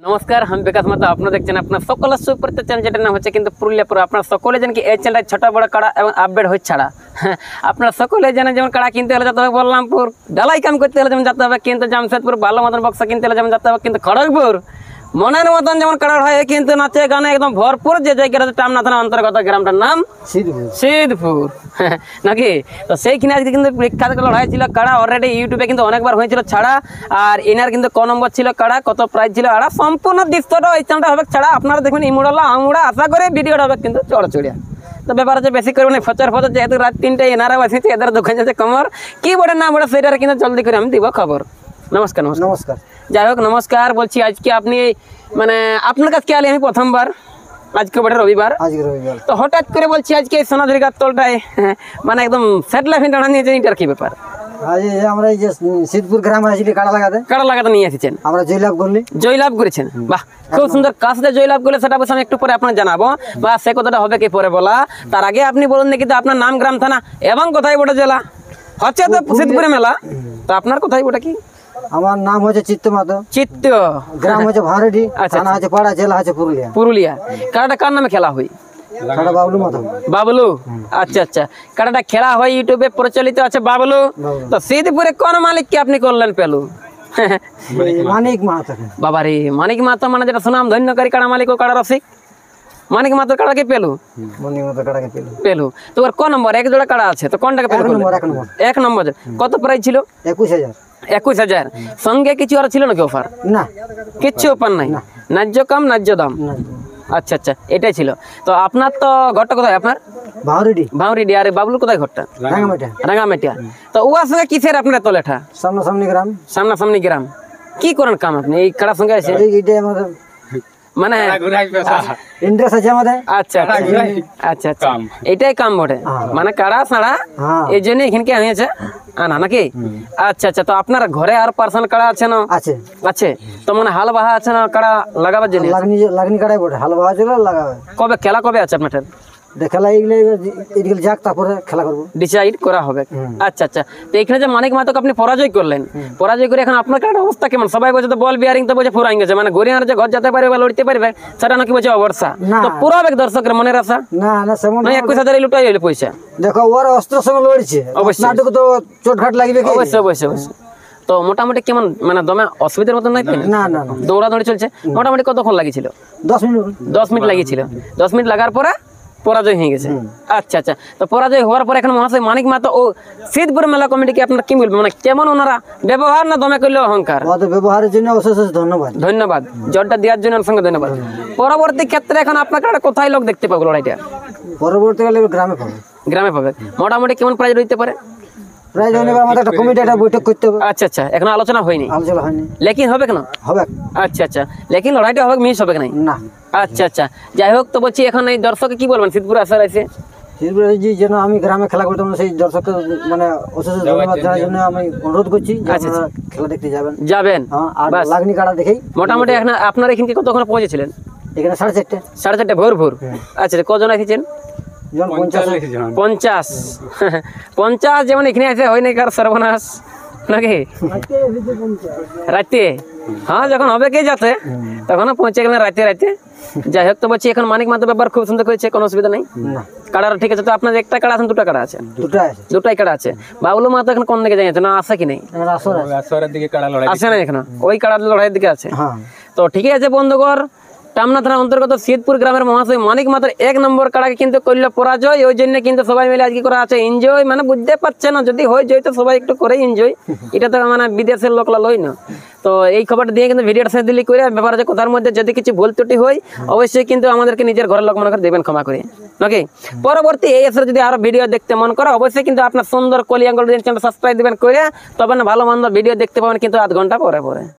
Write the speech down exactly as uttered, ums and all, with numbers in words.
नमस्कार हम विकास माता अपना देखছেন আপনার সকল সুপ্রতিম চ্যানেল যেটার নাম হচ্ছে কিন্তু পুরুলিয়া পুরো আপনারা সকলে জানেন কি এই চ্যানেলটা ছোট বড় কাড়া এবং আপডেট হচ্ছে ছাড়া আপনারা সকলে জানেন যেমন কাড়া কিনতে হলে যেতে হবে বলরামপুর ডালাই কাম করতে হলে যেমন যেতে হবে কিন্তু জামশেদপুর ভালো মতন বক্সা কিনতে হলে যেমন যেতে হবে কিন্তু খড়গপুর মনের মতন যেমন কাড়া হয় কিন্তু নাচে গানে একদম ভরপুর যে জায়গাটা টামনা থানা অন্তর্গত গ্রামটার নাম সিদ্ধপুর সিদ্ধপুর নাকি তো সেইখানে আজকে কিন্তু বিখ্যাত লড়াই ছিল কাড়া অলরেডি ইউটিউবে কিন্তু অনেকবার হয়েছিল ছাড়া আর এনার কিন্তু ক নম্বর ছিল কাড়া কত প্রাইস ছিল আড়া সম্পূর্ণ দৃশ্যটা এই চ্যানেলটা হবে ছাড়া আপনারা দেখবেন ইমুড়লা আমুড়া আশা করে ভিডিওটা হবে কিন্তু চড়চড়িয়া তো ব্যাপার হচ্ছে বেশি করে ফচর ফচর যেহেতু রাত তিনটায় এনারা বসেছে এদের দোকান যাচ্ছে কমর কি বটে না বটে সেটার কিন্তু জলদি করে আমি দিব খবর নমস্কার নমস্কার নমস্কার যাই হোক নমস্কার বলছি আজকে আপনি মানে আপনার কাছে আলি আমি প্রথমবার আজকে বটে রবিবার আজকে রবিবার তো হঠাৎ করে বলছি আজকে সোনাঝুরি গাছ তলটায় মানে একদম স্যাটেলাইট টানা নিয়েছেন এটার কি ব্যাপার আজ আমরা এই যে সিদ্ধপুর গ্রামে আসলে কাড়া লাগাতে কাড়া লাগাতে নিয়ে এসেছেন আমরা জয়লাভ করলি জয়লাভ করেছেন বাহ খুব সুন্দর কাজটা জয়লাভ করলে সেটা অবশ্য আমি একটু পরে আপনার জানাবো বা সে কথাটা হবে কি পরে বলা তার আগে আপনি বলুন দেখি তো আপনার নাম গ্রাম থানা এবং কোথায় বটে জেলা হচ্ছে তো সিদ্ধপুরে মেলা তো আপনার কোথায় বটে কি আমার নাম হচ্ছে চিত্ত মাতো চিত্ত গ্রাম হচ্ছে ভারেডি থানা হচ্ছে পাড়া জেলা হচ্ছে পুরুলিয়া পুরুলিয়া কাড়াটা কার নামে খেলা হয় কাড়া বাবলু মাতো বাবলু আচ্ছা আচ্ছা কাড়াটা খেলা হয় ইউটিউবে প্রচলিত আছে বাবলু তো সিদ্ধপুরে কোন মালিককে আপনি করলেন পেলু মানিক মাতো বাবারে মানিক মাতো মানে যেটা সুনাম ধন্যকারী কাড়া মালিক ও কাড়া রসিক মানিক মাতো কাড়াকে পেলু মানিক মাতো কাড়াকে পেলু পেলু তো ওর ক নম্বর এক জোড়া কাড়া আছে তো কোনটাকে পেলু এক নম্বর এক নম্বর এক নম্বর কত প্রাইস ছিল একুশ হাজার একুশ হাজার সঙ্গে কিছু আর ছিল নাকি অফার না কিচ্ছু অফার নাই ন্যায্য কাম ন্যায্য দাম না আচ্ছা আচ্ছা এটাই ছিল তো আপনার তো ঘরটা কোথায় আপনার ভারেডি ভাউরিডি আর বাবলুর কোথায় ঘরটা রাঙামাটা রাঙামাটিয়া তো ওর সঙ্গে কিসের আপনার তলেঠা সামনাসামনি গ্রাম সামনাসামনি গ্রাম কি করেন কাম আপনি এই কাড়ার সঙ্গে আছে এইটাই আমাদের মানে ইন্টারেস্ট আছে আমাদের আচ্ছা আচ্ছা আচ্ছা আচ্ছা এটাই কাম বটে মানে কাড়া ছাড়া হ্যাঁ এই জন্য এখানকে আনিয়েছে আনা নাকি আচ্ছা আচ্ছা তো আপনার ঘরে আর পার্সোনাল কাড়া আছে না আছে আছে তো মানে হাল বাহা আছে না কাড়া লাগাবার জন্য লাগনি লাগনি কাড়াই বটে হাল বাওয়া ছিল লাগাবে কবে খেলা কবে আছে আপনার খেলা এইগুলো এইগুলো যাক তারপরে খেলা করবো ডিসাইড করা হবে আচ্ছা আচ্ছা তো এখানে যে মানিক মাতক আপনি পরাজয় করলেন পরাজয় করে এখন আপনার কাছে অবস্থা কেমন সবাই বলছে তো বল বিয়ারিং তো বলছে ফুরাই গেছে মানে গরিয়ার যে ঘর যেতে পারবে বা লড়তে পারবে সেটা নাকি বলছে অবর্ষা তো পুরাবে দর্শকের মনের আশা না না সেমন না একুশ হাজার লুটাই হইলে পয়সা দেখো ওর অস্ত্র সঙ্গে লড়ছে অবশ্যই। নাটক তো চোটঘাট লাগবে কি অবশ্যই অবশ্যই অবশ্যই তো মোটামুটি কেমন মানে দমে অসুবিধার মতন নাই তো? না না না দৌড়াদৌড়ি চলছে মোটামুটি কতক্ষণ লাগিয়েছিল দশ মিনিট দশ মিনিট লাগিয়েছিল দশ মিনিট লাগার পরে পরাজয় হয়ে গেছে আচ্ছা আচ্ছা তো পরাজয় হওয়ার পরে এখন মহাশয় মানিক মাতো ও সিদ্ধপুর মেলা কমিটিকে আপনার কি বলবেন মানে কেমন ওনারা ব্যবহার না দমে করলে অহংকার ওদের ব্যবহারের জন্য অশেষ অশেষ ধন্যবাদ ধন্যবাদ জলটা দেওয়ার জন্য ওর সঙ্গে ধন্যবাদ পরবর্তী ক্ষেত্রে এখন আপনাকে একটা কোথায় লোক দেখতে পাবো লড়াইটা পরবর্তীকালে গ্রামে পাবে গ্রামে পাবে মোটামুটি কেমন প্রাইজ রইতে পারে প্রায় জন্য আমাদের একটা কমিটি একটা বৈঠক করতে হবে আচ্ছা আচ্ছা এখন আলোচনা হয়নি আলোচনা হয়নি লেকিন হবে কেন হবে আচ্ছা আচ্ছা লেকিন লড়াইটা হবে মিস হবে নাই না আচ্ছা আচ্ছা যাই হোক তো বলছি এখন এই দর্শকে কি বলবেন সিদ্ধপুর আসার আছে জি যেন আমি গ্রামে খেলা করতাম সেই দর্শককে মানে অশেষ অশেষ ধন্যবাদ জানার জন্য আমি অনুরোধ করছি যে আপনারা খেলা দেখতে যাবেন যাবেন হ্যাঁ আর বাস। লাগনি কাড়া দেখেই মোটামুটি এখন আপনার এখানে কতক্ষণ পৌঁছেছিলেন এখানে সাড়ে চারটে সাড়ে চারটে ভোর ভোর আচ্ছা কজন এসেছেন জন পঞ্চাশ পঞ্চাশ পঞ্চাশ যেমন এখানে আছে হয় নাই কার সর্বনাশ নাকি রাতে হ্যাঁ যখন হবে কে যাতে তখন পৌঁছে গেলেন রাতে রাতে যাই হোক তো বলছি এখন মানিক মাতো ব্যাপার খুব সুন্দর করেছে কোনো অসুবিধা নেই না কাড়ার ঠিক আছে তো আপনার একটা কাড়া আছেন দুটা কাড়া আছে দুটো আছে দুটাই কাড়া আছে বাবুলু মাতো এখন কোন দিকে যাইছে না আসে কি নেই আমার আসর আছে আসে না এখানে ওই কাড়ার লড়াইয়ের দিকে আছে হ্যাঁ তো ঠিকই আছে বন্ধুগর টামনা থানার অন্তর্গত সিদ্ধপুর গ্রামের মহাশয় মানিক মাত্র এক নম্বর কাড়াকে কিন্তু করলো পরাজয় ওই জন্য কিন্তু সবাই মিলে আজকে করা আছে এনজয় মানে বুঝতে পারছে না যদি হয়ে যায় তো সবাই একটু করে এনজয় এটা তো মানে বিদেশের লোকলা লই না তো এই খবরটা দিয়ে কিন্তু ভিডিওটা শেষ দিলি করে ব্যাপার আছে কথার মধ্যে যদি কিছু ভুল ত্রুটি হয় অবশ্যই কিন্তু আমাদেরকে নিজের ঘরের লোক মনে করে দেবেন ক্ষমা করে নাকি পরবর্তী এই এসে যদি আরো ভিডিও দেখতে মন করে অবশ্যই কিন্তু আপনার সুন্দর কলিয়াঙ্গল চ্যানেল সাবস্ক্রাইব দিবেন করে তবে না ভালো মন্দ ভিডিও দেখতে পাবেন কিন্তু আধ ঘন্টা পরে পরে